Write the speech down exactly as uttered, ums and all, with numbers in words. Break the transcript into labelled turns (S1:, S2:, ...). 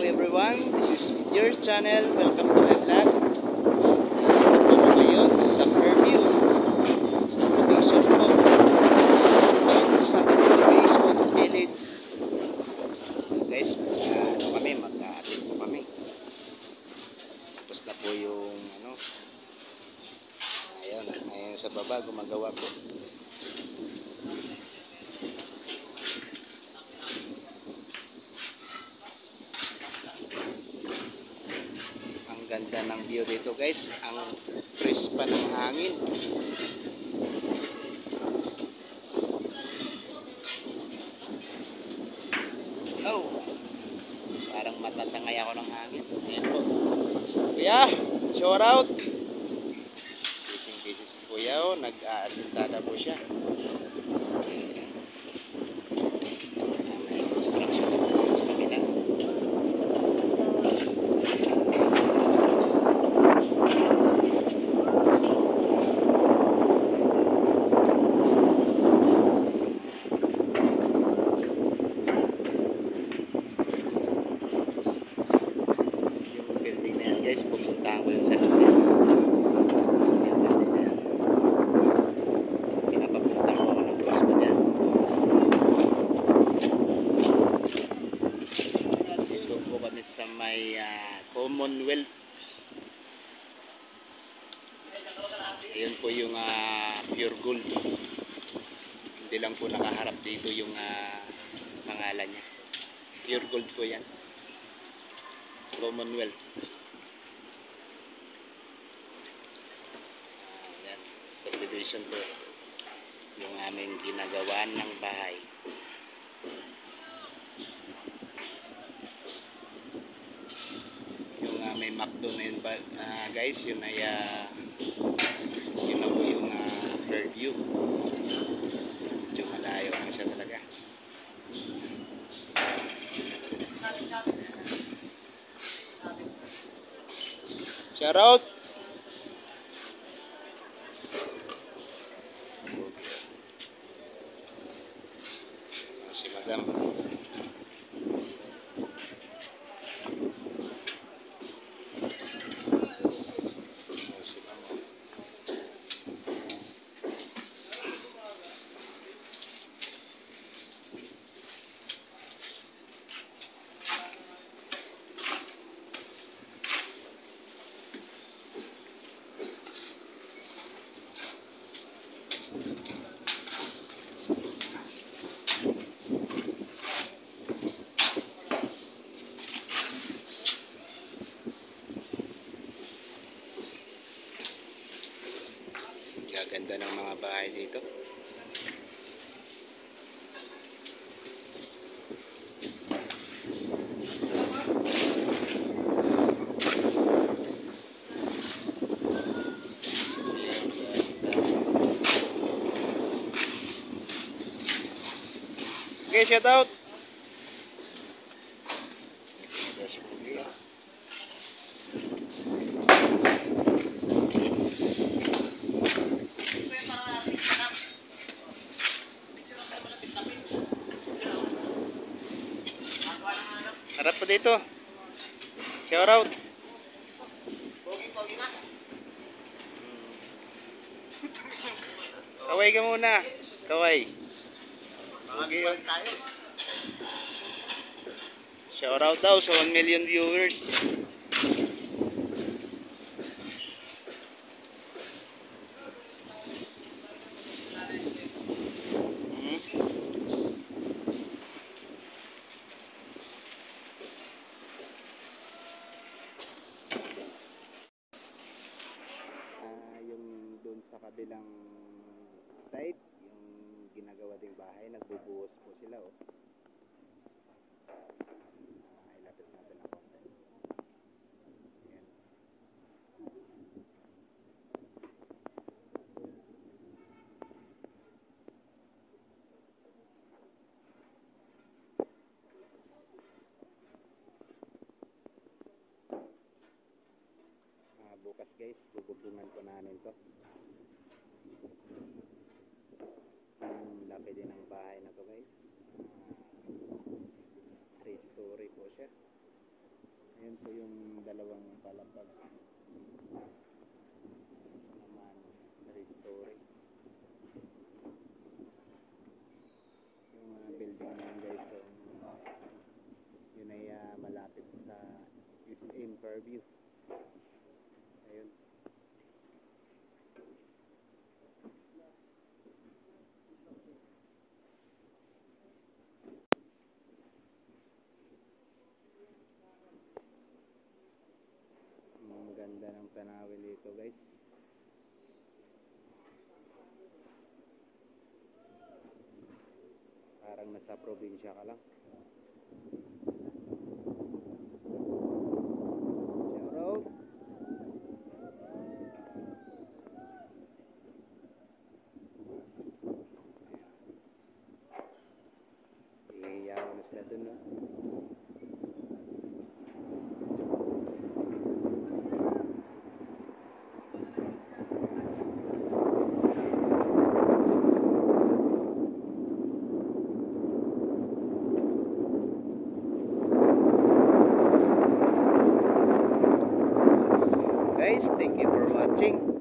S1: everyone, this is your channel. Welcome to my vlog. Nandito po ngayon sa Fairview subdivision po doon sa Baseball Village. Guys, uh, ano kami, mag-aatin po kami. Tapos na po yung ano, ayun, ayun sa baba gumagawa po. Ganda ng view dito guys, ang fresh pa ng hangin. Oh, parang matatangay ako ng hangin. Ayan po kuya, shout out. Busy busy si kuya, oh, nag-aasintada po siya. May construction sa kabila. Guys, pupuntahan ko yun sa Lunes. Pinapapuntahan ko ako ng boss ko dyan. Dito po kami sa may uh, Commonwealth. Ayun po yung uh, pure gold. Hindi lang po nakaharap dito yung uh, pangalan niya. Pure gold po yan. Commonwealth. Subdivision po yung aming ginagawa ng bahay. Yung uh, may McDo na yun uh, guys, yun ay uh, yun na po yung uh, Fairview. Medyo malayo lang siya talaga. Shout out. Si Madam. Si Mama. Ganda ng mga bahay dito. Okay, shout out. Harap po dito. Shout out. Pogi-pogi na. Kaway ka muna. Kaway. Pogi tayo. Shout out daw sa one million viewers. Sa kabilang side, yung ginagawa ding bahay, nagbubuhos po sila, oh. Ay, lapit natin ang konti. Ayan. Ah, bukas guys, bububungan ko namin to. Ang laki din ng bahay na to guys. Three story po siya. Ayan po yung dalawang palapag naman, three-story. Yung uh, building na yun guys, so, yun ay uh, malapit sa S M Fairview. Ayun. Ang ganda ng tanawin dito guys. Parang nasa probinsya ka lang. Shout out. Iyawan na sila dun, no? Guys, thank you for watching.